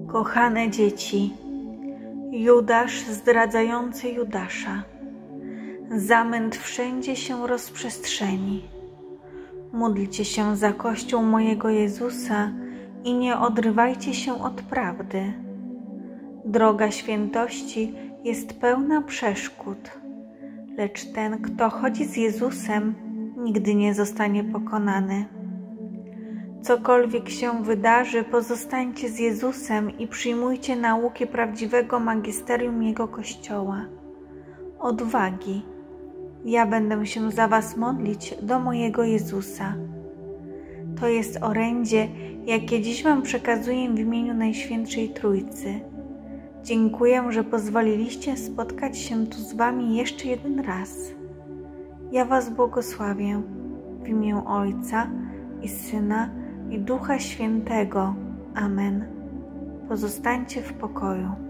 Kochane dzieci, Judasz zdradzający Judasza. Zamęt wszędzie się rozprzestrzeni. Módlcie się za Kościół mojego Jezusa i nie odrywajcie się od prawdy. Droga świętości jest pełna przeszkód, lecz ten, kto chodzi z Jezusem, nigdy nie zostanie pokonany. Cokolwiek się wydarzy, pozostańcie z Jezusem i przyjmujcie nauki prawdziwego magisterium Jego Kościoła. Odwagi. Ja będę się za was modlić do mojego Jezusa. To jest orędzie, jakie dziś wam przekazuję w imieniu Najświętszej Trójcy. Dziękuję, że pozwoliliście spotkać się tu z wami jeszcze jeden raz. Ja was błogosławię w imię Ojca i Syna i Ducha Świętego. Amen. Pozostańcie w pokoju.